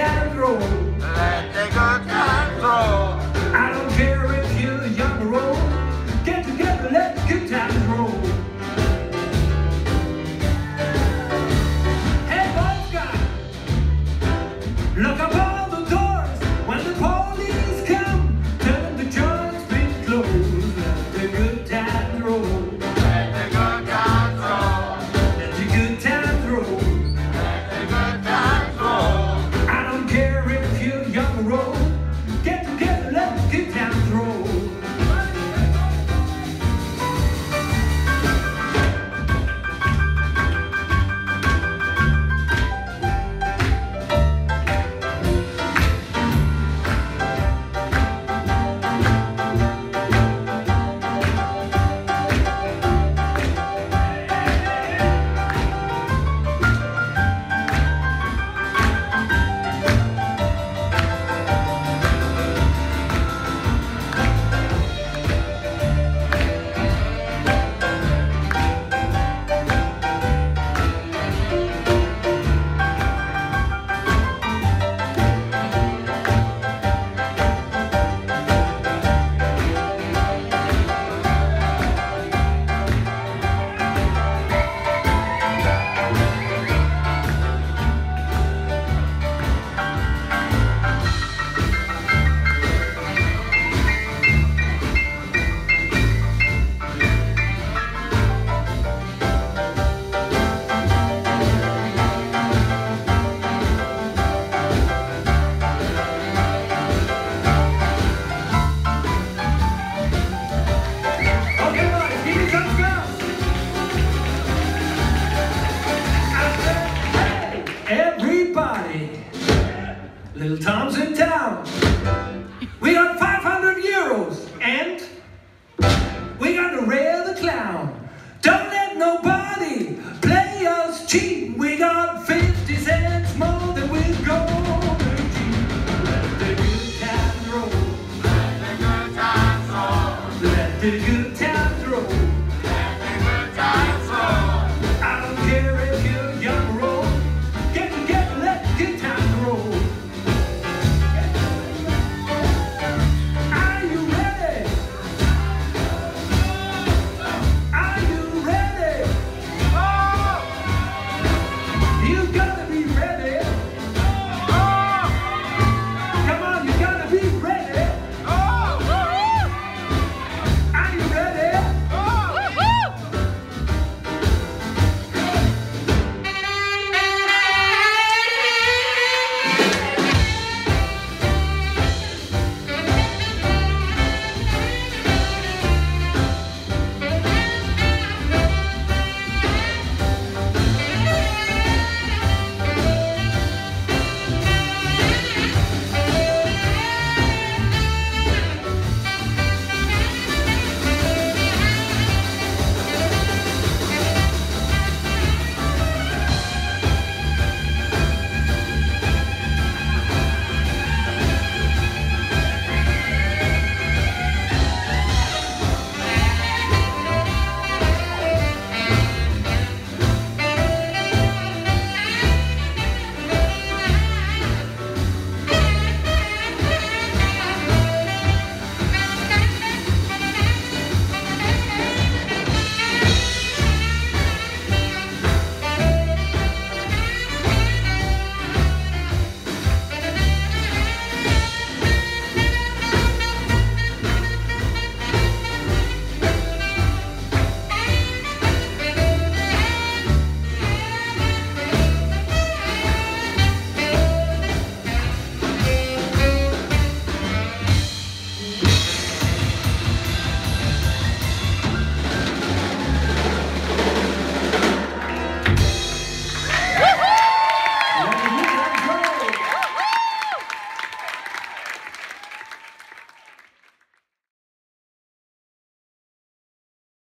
times roll. Let the good times roll. I don't care if you're young or old. Get together, let the good times roll. Hey, boys, guys, look up all the doors when the police come. Tell them the joint's been closed. Let the good times roll. Let the good times roll. Let the good times roll. Let the good times roll. I don't care if you're young or old. Get together, let the good times roll. Everybody, little Tom's in town. We got 500 euros and we got the Ray the Clown. Don't let nobody play us cheap. We got